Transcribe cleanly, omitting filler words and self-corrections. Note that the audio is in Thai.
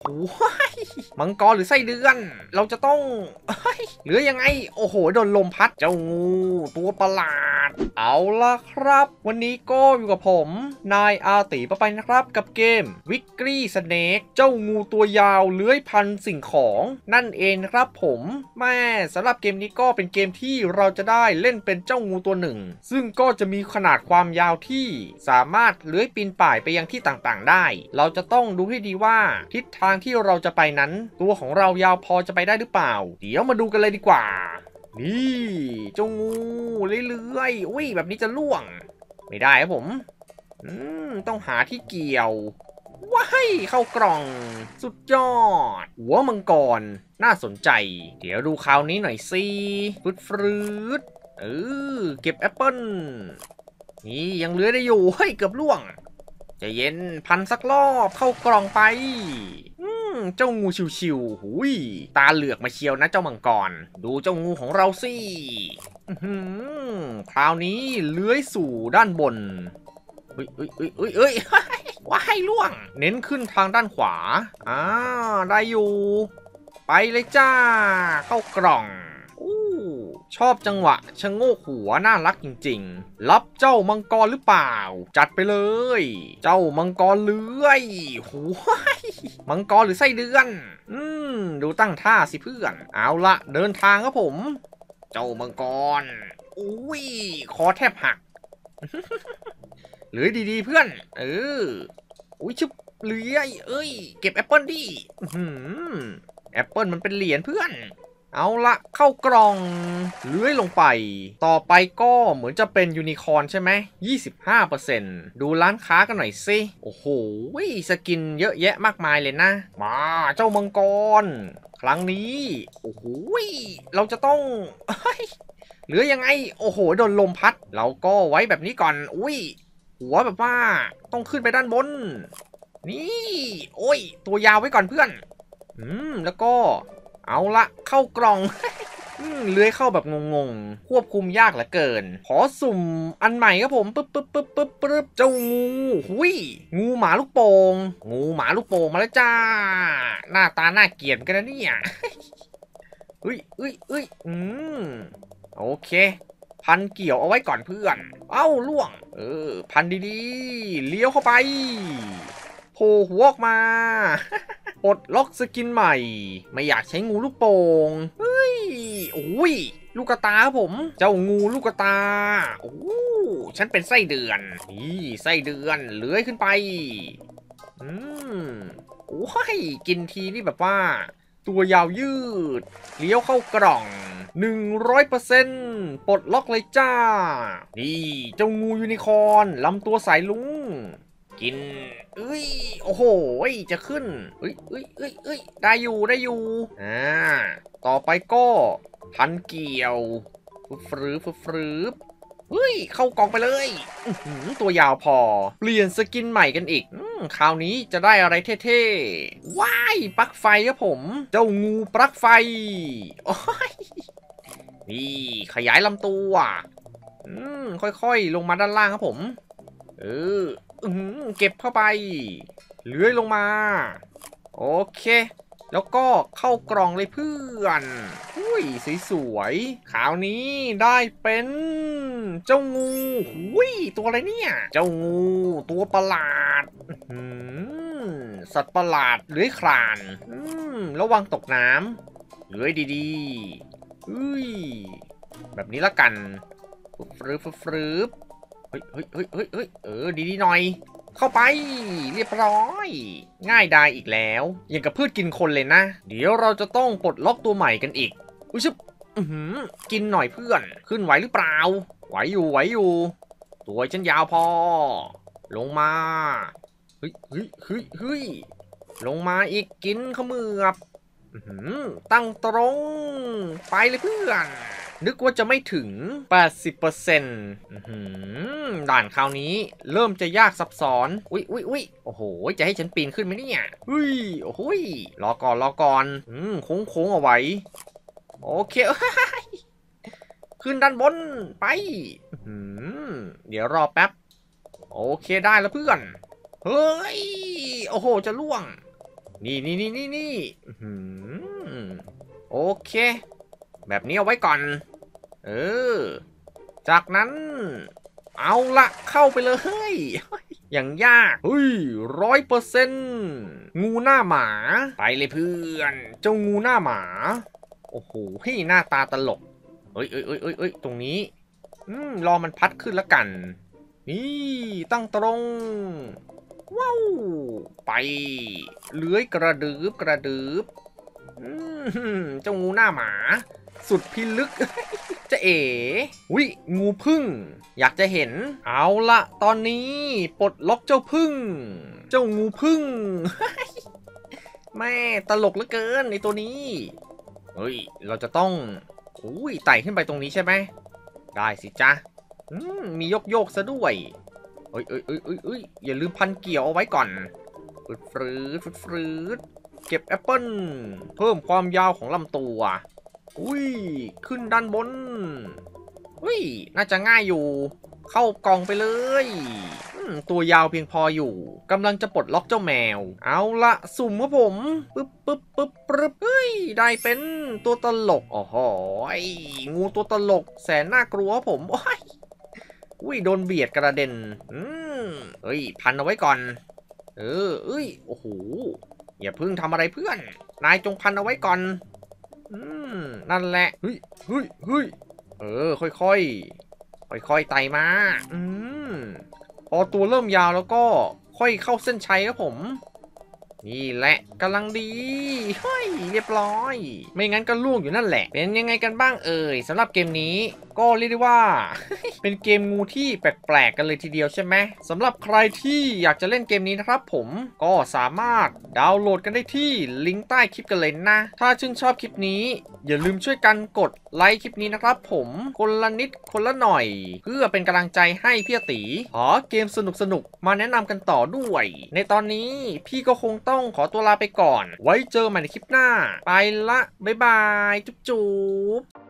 โอ้ยมังกรหรือไส้เดือนเราจะต้องหรือยังไงโอ้โหโดนลมพัดเจ้างูตัวประหลาดเอาล่ะครับวันนี้ก็อยู่กับผมนายอาติไปนะครับกับเกม Victory Snake เจ้างูตัวยาวเลื้อยพันสิ่งของนั่นเองนะครับผมแม่สำหรับเกมนี้ก็เป็นเกมที่เราจะได้เล่นเป็นเจ้างูตัวหนึ่งซึ่งก็จะมีขนาดความยาวที่สามารถเลื้อยปีนป่ายไปยังที่ต่างๆได้เราจะต้องดูให้ดีว่าทิศทางที่เราจะไปนั้นตัวของเรายาวพอจะไปได้หรือเปล่าเดี๋ยวมาดูกันเลยดีกว่านี่เจ้างูเลื้อยๆอุ้ยแบบนี้จะล่วงไม่ได้ครับผมต้องหาที่เกี่ยวว้ายเข้ากล่องสุดยอดหัวมังกรน่าสนใจเดี๋ยวดูคราวนี้หน่อยสิฟืดเก็บแอปเปิ้ลนี่ยังเหลือได้อยู่เฮ้ยเกือบล่วงจะเย็นพันสักรอบเข้ากล่องไปเจ้างูชิวๆหุยตาเหลือกมาเชียวนะเจ้ามังกรดูเจ้างูของเราสิคราวนี้เลื้อยสู่ด้านบนเอ้ยว้ายล่วงเน้นขึ้นทางด้านขวาได้อยู่ไปเลยจ้าเข้ากล่องชอบจังหวะชะโงกหัวน่ารักจริงๆรับเจ้ามังกรหรือเปล่าจัดไปเลยเจ้ามังกรเลื้อยหัวมังกรหรือไส้เดือนดูตั้งท่าสิเพื่อนเอาละเดินทางครับผมเจ้ามังกรอุ้ยคอแทบหักเหลือดีๆเพื่อนอุ้ยชุบเลื้อยเก็บแอปเปิลดิแอปเปิลมันเป็นเหรียญเพื่อนเอาละเข้ากล่องเลื้อยลงไปต่อไปก็เหมือนจะเป็นยูนิคอร์นใช่ไหม 25% ดูร้านค้ากันหน่อยสิโอ้โหสกินเยอะแยะมากมายเลยนะมาเจ้ามังกรครั้งนี้โอ้โหเราจะต้องเหลือยังไงโอ้โหโดนลมพัดเราก็ไว้แบบนี้ก่อนหัวแบบว่าต้องขึ้นไปด้านบนนี่ตัวยาวไว้ก่อนเพื่อนแล้วก็เอาละเข้ากล่อง เลื้อยเข้าแบบงงๆควบคุมยากเหลือเกินขอสุ่มอันใหม่ครับผมปึ๊บเจ้างูงูหมาลูกโป่งงูหมาลูกโป่งมาแล้วจ้าหน้าตาน่าเกลียดกันนะเนี่ยโอเคพันเกี่ยวเอาไว้ก่อนเพื่อนล่วงพันดีๆเลี้ยวเข้าไปโผล่หัวออกมาปลดล็อกสกินใหม่ไม่อยากใช้งูลูกโป่งลูกตาครับผมเจ้างูลูกตาฉันเป็นไส้เดือนนี่ไส้เดือนเลื้อยขึ้นไปกินทีนี่แบบว่าตัวยาวยืดเลี้ยวเข้ากล่อง 100% ปลดล็อกเลยจ้านี่เจ้างูยูนิคอร์นลำตัวสายลุงกินโอ้โหจะขึ้นได้อยู่ต่อไปก็พันเกี่ยวฟืบเข้ากองไปเลยตัวยาวพอเปลี่ยนสกินใหม่กันอีกคราวนี้จะได้อะไรเท่ๆว้ายปลั๊กไฟครับผมเจ้างูปลั๊กไฟนี่ขยายลำตัวค่อยๆลงมาด้านล่างครับผมเก็บเข้าไปเลื้อยลงมาโอเคแล้วก็เข้ากล่องเลยเพื่อนสวยๆคราวนี้ได้เป็นเจ้างูตัวอะไรเนี่ยเจ้างูตัวประหลาดสัตว์ประหลาดเลื้อยคลานระวังตกน้ำเลื้อยดีๆแบบนี้ละกันฟืบดีๆหน่อยเข้าไปเรียบร้อยง่ายดายอีกแล้วอย่างกับพืชกินคนเลยนะเดี๋ยวเราจะต้องปลดล็อกตัวใหม่กันอีกชิบกินหน่อยเพื่อนขึ้นไหวหรือเปล่าไหวอยู่ตัวฉันยาวพอลงมาลงมาอีกกินขมือบตั้งตรงไปเลยเพื่อนนึกว่าจะไม่ถึง 80% ด่านคราวนี้เริ่มจะยากซับซ้อนโอ้โหจะให้ฉันปีนขึ้นไหมเนี่ยโอ้โหรอก่อนโค้งเอาไว้โอเคขึ้นด้านบนไปเดี๋ยวรอแป๊บโอเคได้แล้วเพื่อนเฮ้ยโอ้โหจะล่วงนี่อื้อหือโอเคแบบนี้เอาไว้ก่อนเออจากนั้นเอาละเข้าไปเลยอย่างยากเฮ้ย100%งูหน้าหมาไปเลยเพื่อนเจ้างูหน้าหมาโอ้โหหน้าตาตลกเอ้ยตรงนี้รอมันพัดขึ้นแล้วกันนี่ตั้งตรงว้าวไปเลื้อยกระดืบเจ้างูหน้าหมาสุดพิลึก จะเอ๋วิงูพึ่งอยากจะเห็นเอาละตอนนี้ปลดล็อกเจ้าพึ่งเจ้างูพึ่ง แม่ตลกเหลือเกินในตัวนี้เฮ้ยเราจะต้องไต่ขึ้นไปตรงนี้ใช่ไหมได้สิจ๊ะมีโยกซะด้วยเอ้ยอย่าลืมพันเกี่ยวเอาไว้ก่อนฟืดเก็บแอปเปิ้ลเพิ่มความยาวของลำตัวขึ้นด้านบนน่าจะง่ายอยู่เข้ากล่องไปเลยตัวยาวเพียงพออยู่กำลังจะปลดล็อกเจ้าแมวเอาละสุ่มครับผมปึ๊บได้เป็นตัวตลกอ๋องูตัวตลกแสนน่ากลัวครับผมโดนเบียดกระเด็นพันเอาไว้ก่อนโอ้โหอย่าเพิ่งทำอะไรเพื่อนนายจงพันเอาไว้ก่อนนั่นแหละเฮ้ยค่อยไต่มาพอตัวเริ่มยาวแล้วก็ค่อยเข้าเส้นชัยครับผมนี่แหละกำลังดีเรียบร้อยไม่งั้นก็ล่วงอยู่นั่นแหละเป็นยังไงกันบ้างสำหรับเกมนี้ก็เรียกได้ว่า เป็นเกมงูที่แปลกๆกันเลยทีเดียวใช่ไหมสำหรับใครที่อยากจะเล่นเกมนี้นะครับผมก็สามารถดาวน์โหลดกันได้ที่ลิงก์ใต้คลิปกันเลยนะถ้าชื่นชอบคลิปนี้อย่าลืมช่วยกันกดไลค์คลิปนี้นะครับผมคนละนิดคนละหน่อยเพื่อเป็นกำลังใจให้พี่ตีขอเกมสนุกมาแนะนำกันต่อด้วยในตอนนี้พี่ก็คงต้องขอตัวลาไปก่อนไว้เจอใหม่ในคลิปหน้าไปละบ๊ายบายจุ๊บ